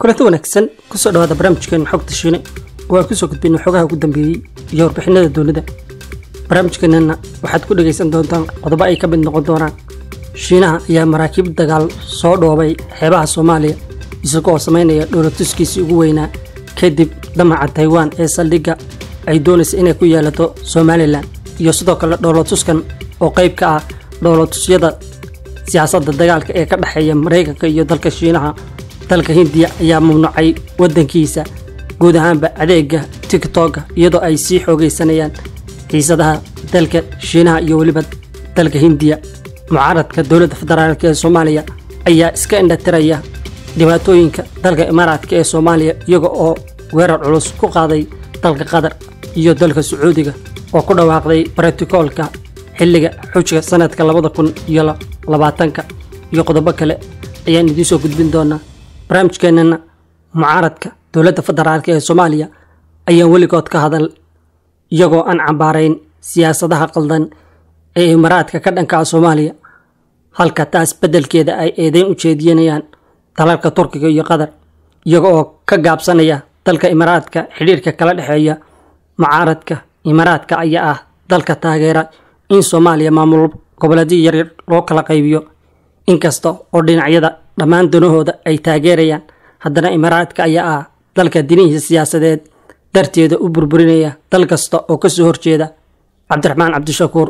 kulanti wanaagsan kusoo dhawaada barnaamijkeena xogta Shiine oo ku soo gudbino xogaha ugu dambeeyay iyo warbixinada dawladda. barnaamijkeena waxaad ku dhageysan doontaan qodobo ay ka mid noqon doonaan Shiinaha ayaa maraakiib dagaal soo dhoobay xeebaha Soomaaliya isagoo sameynaya dhoolatuskiisii ugu weynaa kadib damaca Taiwan ee saldhigga ay doonayso inay ku yeelato Somaliland iyo sidoo kale dhoolatuskan oo qayb ka ah dhoolatusyada siyaasadda dagaalka ee ka dhaxeeya Mareykanka iyo dalka Shiinaha. dalka Hindiya ayaa mamnuucay wadankiisa guud ahaanba adeega TikTok iyadoo ay sii xoogeysanayaan xiisadaha dalka Shiinaha iyo waliba dalka Hindiya. mucaaradka dawladda federaalka ee Soomaaliya ayaa iska indhatiraya dhibaatooyinka dalka Imaaraadka ee Soomaaliya iyaga oo weerar culus ku qaaday dalka Qatar iyo dalka Sacuudiga oo ku dhawaaqday protokolka xilliga xujga sanadka 2020 iyo qodobo kale ayaan idin soo gudbin doonaa. barnaamijkeena mucaaradka dawladda federaalka ee Soomaaliya ayaa weligood ka hadal iyagoo aan cambaarayn siyaasadaha qaldan ee Imaaraadka ka dhanka Soomaaliya halka taas bedelkeeda ay eedeyn u jeedinayaan dalalka Turkiga iyo Qatar iyagoo ka gaabsanaya dalka Imaaraadka xiriirka kala dhaxeeya. mucaaradka Imaaraadka ayaa ah dalka taageera in Soomaaliya maamul goboleedyo yar loo kala qaybiyo inkasta oo dhinacyada dhammaan danahooda ay taageerayaan haddana Imaaraadka ayaa ah dalka dinihiisa siyaasadeed darteeda u burburinaya dal kasta oo ka soo horjeeda. Cabdiraxmaan Cabdishakuur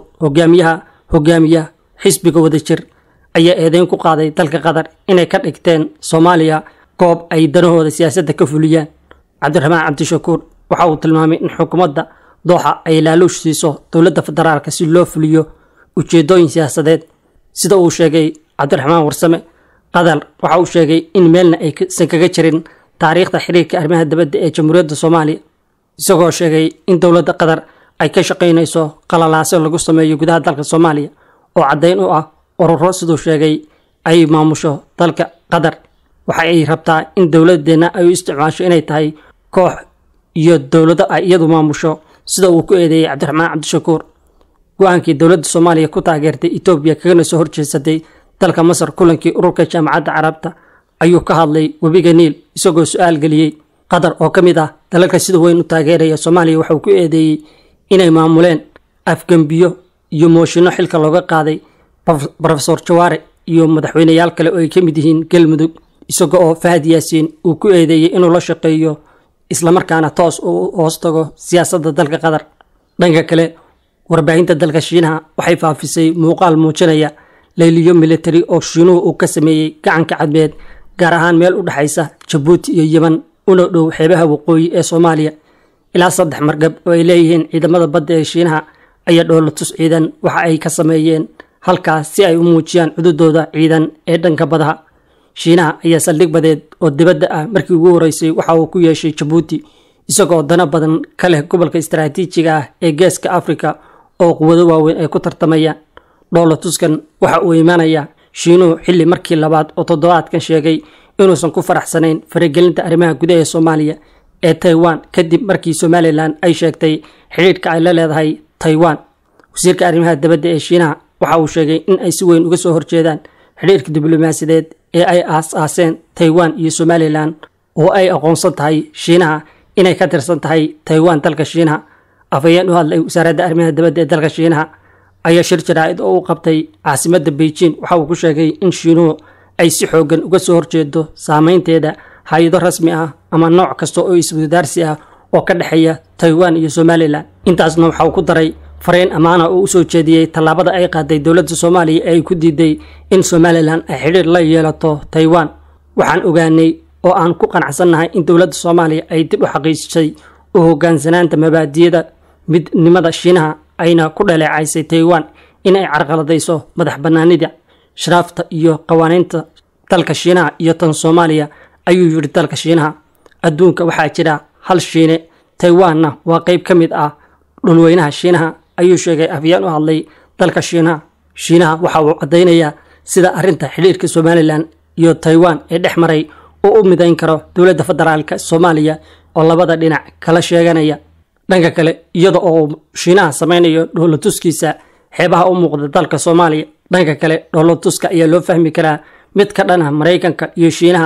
hogaamiyaha xisbiga Wadajir ayaa eedeyn ku qaaday dalka Qatar inay ka dhigteen Soomaaliya goob ay danahooda siyaasadda ka fuliyaan. Cabdiraxmaan Cabdishakuur waxa uu tilmaamay in xukuumadda Dooxa ay laaluush siiso dawladda federaalka si loo fuliyo ujeedooyin siyaasadeed sida uu sheegay Cabdiraxmaan Warsame. Qatar waxa uu sheegay in meelna ay kaga jirin taariikhda xiriirka arrimaha dibadda ee Jamhuuriyadda Soomaaliya isagoo sheegay in dawladda Qatar ay ka shaqeynayso qalalaasyo lagu sameeyo gudaha dalka Soomaaliya oo cadeyn u ah ururo sidoo sheegay ay maamusho dalka Qatar. waxa ay rabtaa in dawladdeena ay u isticmaasho inay tahay koox iyo dawladda ay iyadu maamusho sida uu ku eedeeyay Cabdiraxmaan Cabdishakuur. go'aankii dawladda Soomaaliya ku taageertay Itoobiya kaga soo horjeedsatay dalka Masar kulankii ururka Jaamacadda Carabta ayuu ka hadlay webiga Niil isagoo su'aal galiyay Qatar oo kamid ah dalalka sida weyn u taageeraya Soomaaliya. waxa uu ku eedeeyay inay maamuleen afgambiyo iyo mooshinno xilka looga qaaday Professor Jawaare iyo madaxweynayaal kale oo ay kamid yihiin Galmudug isagoo Fahad Yaasiin uu ku eedeeyay inuu la shaqeeyo isla markaana toos u hoostago siyaasadda dalka Qatar. dhanka kale warbaahinta dalka Shiinaha waxay faafisay muuqaal muujinaya leeliyo military oo Shiinuhu uu ka sameeyay gacanka cadmeed gaar ahaan meel u dhaxaysa Djibouti iyo Yemen una dhow xeebaha waqooyi ee Soomaaliya. ilaa 3 markab oo ay leeyihiin ciidamada badda ee Shiinaha ayaa dhoolatus ciidan waxa ay ka sameeyeen halkaas si ay u muujiyaan cududooda ciidan ee dhanka badaha. Shiinaha ayaa saldhig badeed oo dibadda ah markii ugu horeysay waxa uu ku yeeshay Djibouti isagoo dana badan ka leh gobolka istiraatiijiga ah ee Geeska Afrika oo quwado waaweyn ay ku tartamayaan. dhoolatuskan waxa uu imaanaya Shiinuhu xilli markii labaad oo toddobaadkan sheegay inuusan ku faraxsanayn faragelinta arrimaha gudaha ee Soomaaliya ee Taiwan kadib markii Somaliland ay sheegtay xiriirka ay la leedahay Taiwan. wasiirka arrimaha dibadda ee Shiinaha waxa uu sheegay in ay si weyn uga soo horjeedaan xiriirka diblomaasiyadeed ee ay aaseen Taiwan iyo Somaliland oo ay aqoonsan tahay Shiinaha inay ka tirsan tahay Taiwan dalka Shiinaha. afayeen u hadlay wasaaradda arrimaha dibadda ee dalka Shiinaha ayaa shir jaraa'id oo u qabtay caasimadda Beijing waxa uu ku sheegay in Shiinuhu ay si xoogan uga soo horjeedo saameynteeda hay'ado rasmi ah ama nooc kasta oo iswadaarsi ah oo ka dhaxeeya Taiwan iyo Somaliland. intaasna waxa uu ku daray fariin amaana oo u soo jeediyay tallaabada ay qaaday dawladda Soomaaliya ee ay ku diiday in Somaliland ay xiriir la yeelato Taiwan. waxaan ogaanay oo aan ku qanacsanahay in dawladda Soomaaliya ay dib u xaqiijisay u hoggaansanaanta mabaadi'da midnimada Shiinaha ayna ku dhaleecaysay Taiwan in ay carqaladayso madaxbannaanida sharaafta iyo qawaaniinta dalka Shiinaha iyo tan Soomaaliya ayuu yiri dalka Shiinaha. adduunka waxaa jira hal Shiine Taiwanna waa qayb ka mid ah dhulweynaha Shiinaha ayuu sheegay afayeen u hadlay dalka Shiinaha waxa uu cadeynayaa sida arrinta xiriirka Somaliland iyo Taiwan ee dhexmaray oo u midayn karo dawladda federaalka Soomaaliya oo labada dhinac kala sheeganaya. dhanka kale iyada oo Shiinaha sameynayo dhoolatuskiisa xeebaha u muuqda dalka Soomaaliya dhanka kale dhoolatuska ayaa loo fahmi karaa mid ka dhan ah Mareykanka iyo Shiinaha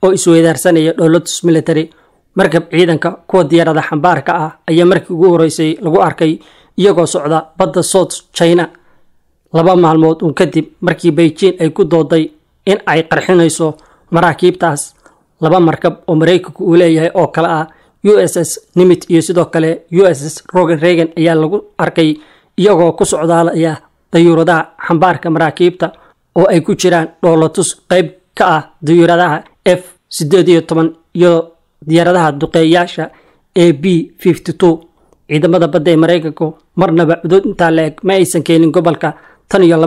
oo isweydaarsanaya dowladus military. markab ciidanka kuwa diyaarada xambaarka ah ayaa markii ugu horeysay lagu arkay iyagoo socda badda South China 2 maalmood kadib markii Beijing ay ku dooday in ay qarxinayso maraakiibtaas. 2 markab oo Mareykanku uu leeyahay oo kala ah USS Nimitz iyo sidoo kale USS Ronald Reagan ayaa lagu arkay iyagoo ku socdaalaya dayuuradaha xambaarka maraakiibta oo ay ku jiraan dhoolatus qayb ka ah dayuuradaha F-18 iyo diyaaradaha duqeeyaasha AB-52. ciidamada badda ee Mareykanku marnaba cudud inta leeg ma aysan keenin gobolka tan iyo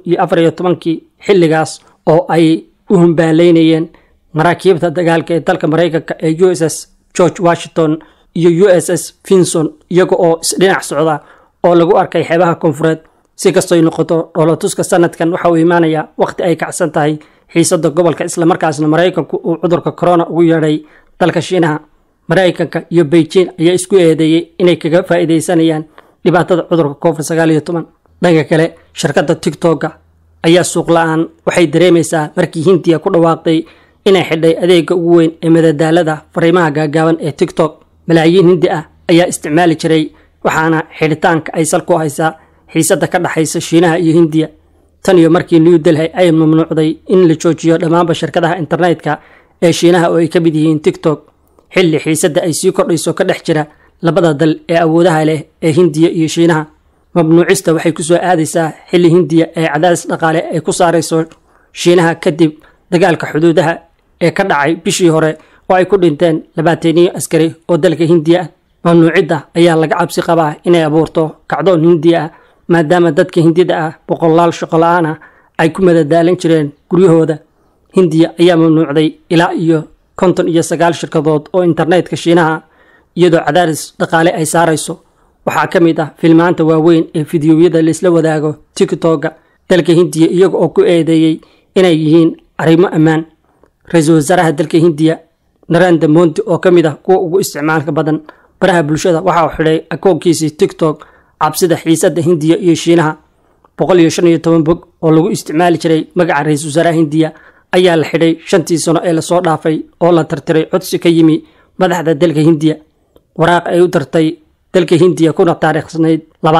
2014 xilligaas oo ay u humbaaleynayeen maraakiibta dagaalka ee dalka Mareykanka ee USS George Washington iyo USS Vinson iyaga oo isdhinac socda oo lagu arkay xeebaha koonfureed. si kastoo noqoto dhoolatuska sanadkan waxa uu imaanaya waqti ay kacsan tahay xiisada gobolka isla markaasna Mareykanku uu cudurka corona ugu yeeray dalka Shiinaha. Mareykanka iyo Beijing ayaa isku eedeeyay inay kaga faa'iideysanayaan dhibaatada cudurka COVID-19. dhanka kale shirkadda TikTok ayaa suuq la'aan waxay dareemaysaa markii Hindiya ku dhawaaqday inay xidhay adeegga ugu weyn ee madadaalada fariimaha gaagaaban ee TikTok. malaayiin Hindi ah ayaa isticmaali jiray waxaana xidhitaanka ay salku haysaa xiisada ka dhaxaysa Shiinaha iyo Hindiya. tan iyo markii New Delhi ay mamnuucday in la joojiyo dhammaan shirkadaha internetka ee Shiinaha oo ay ka mid yihiin TikTok. xilli xiisada ay sii kordhayso ka dhex jira labada dal ee awoodaha leh ee Hindiya iyo Shiinaha. mamnuucista waxay ku soo aadaysaa xilli Hindiya ee cadaadis dhaqaale ay ku saarayso Shiinaha kadib dagaalka xuduudaha ee ka dhacay bishii hore oo ay ku dhinteen 20 askari oo dalka Hindiya. mamnuucida ayaa laga cabsi qabaa inay abuurto kacdoon Hindiya maadaama dadka Hindida ah boqolaal shaqo la'aan ah ay ku madadaalin jireen guryahooda. Hindiya ayaa mamnuucday ilaa iyo 59 shirkadood oo internetka Shiinaha iyadoo cadaadis dhaqaale ay saarayso. waxaa ka mid ah filmaanta waaweyn ee fiidiyowyada la isla wadaago TikTok dalka Hindiya iyaga oo ku eedeeyay inay yihiin arrimo ammaan. ra'iisul wasaaraha dalka Hindiya Narendra Modi oo ka mid ah kuwa ugu isticmaalka badan baraha bulshada waxa uu xidhay akoonkiisa TikTok cabsida xiisada Hindiya iyo Shiinaha. 115 bog oo lagu isticmaali jiray magaca ra'iisul wasaaraha Hindiya ayaa la xidhay 5 sano ee la soo dhaafay oo la tirtiray codsi ka yimi madaxda dalka Hindiya. waraaq ay u tartay dalka Hindiya kuna taariikhsanayd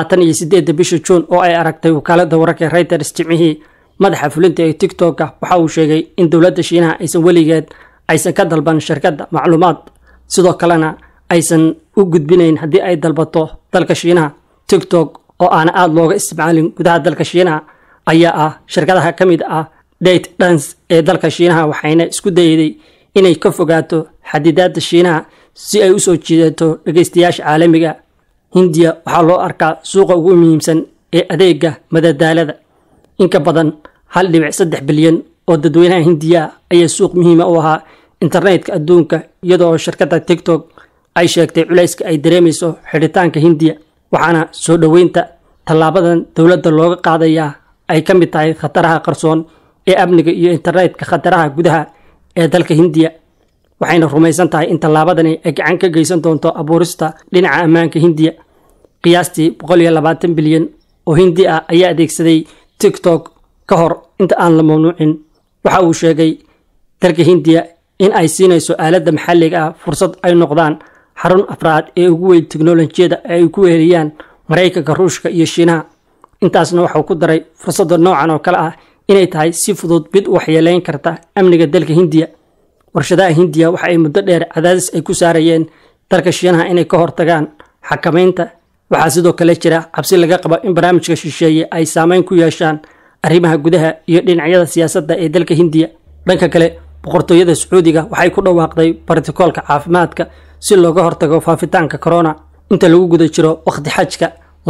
28 bisha June oo ay aragtay wakaaladda wararka Reuters jimcihii. madaxa fulinta ee TikTok waxa uu sheegay in dawladda Shiinaha aysan weligeed aysan ka dalban shirkadda macluumaad sidoo kalena aysan u gudbinayn haddii ay dalbato dalka Shiinaha. TikTok oo aan aad looga isticmaalin gudaha dalka Shiinaha ayaa ah shirkadaha ka mid ah ByteDance ee dalka Shiinaha waxayna isku dayday inay ka fogaato xadidaadda Shiinaha si ay u soo jiidato dhageystayaasha caalamiga. Hindiya waxaa loo arkaa suuqa ugu muhiimsan ee adeegga madadaalada. in ka badan 1.3 bilyan oo dadweynaha Hindiya ayaa suuq muhiim u ahaa internetka adduunka iyadoo shirkadda TikTok ay sheegtay culayska ay dareemayso xidhitaanka Hindiya. waxaana soo dhaweynta tallaabadan dawladda looga qaadayaa ay ka mid tahay khataraha qarsoon ee amniga iyo internetka khataraha gudaha ee dalka Hindiya. waxayna rumaysan tahay in tallaabadani ay gacan ka geysan doonto abuurista dhinaca ammaanka Hindiya. qiyaastii 120 bilyan oo Hindi ah ayaa adeegsaday TikTok ka hor inta aan la mamnuucin. waxa uu sheegay dalka Hindiya in ay siinayso aaladda maxalliga ah fursad ay noqdaan xarun afraad ee ugu weyn tiknoolajiyada ay ku weeriyaan Mareykanka, Ruushka iyo Shiinaha. intaasna waxa uu ku daray fursadda noocan oo kale ah inay tahay si fudud mid waxyeeleyn karta amniga dalka Hindiya. warshadaha Hindiya waxa ay muddo dheer cadaadis ay ku saarayeen dalka Shiinaha inay ka hortagaan xakamaynta. waxaa sidoo kale jira cabsi laga qabo in barnaamijka shisheeye ay saameyn ku yeeshaan arrimaha gudaha iyo dhinacyada siyaasadda ee dalka Hindiya. dhanka kale boqortooyada Sacuudiga waxay ku dhawaaqday bartikolka caafimaadka si looga hortago faafitaanka corona inta lagu guda jiro waqti xajka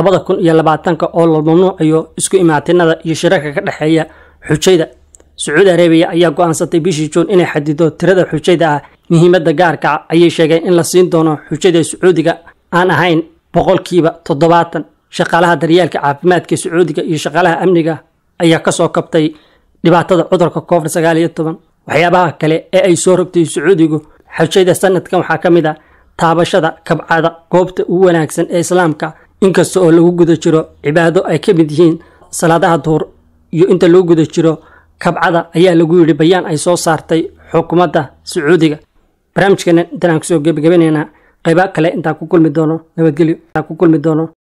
2020 oo la mamnuucayo isku imaatinada iyo shirarka ka dhaxeeya xujayda. Sacuudi Arabia ayaa go'aansatay bishii June inay xadido tirada xujayda ah. muhiimadda gaarka ah ayay sheegeen in la siin doono xujayda Sacuudiga aan ahayn 70%. shaqaalaha daryeelka caafimaadka Sacuudiga iyo shaqaalaha amniga ayaa ka soo kabtay dhibaatada cudurka COVID-19. waxyaabaha kale ee ay soo rogtay Sacuudigu xajayda sanadkan waxaa ka mid ah taabashada kabcada goobta ugu wanaagsan ee Islaamka inkasta oo lagu guda jiro cibaado ay ka mid yihiin salaadaha duhur iyo inta lagu guda jiro kabcada ayaa lagu yiri bayaan ay soo saartay xukuumadda Sacuudiga. Barnaamijkeena intaan kusoo gabagabeynayna qaybaha kale intaan ku kulmi doono nabadgelyo.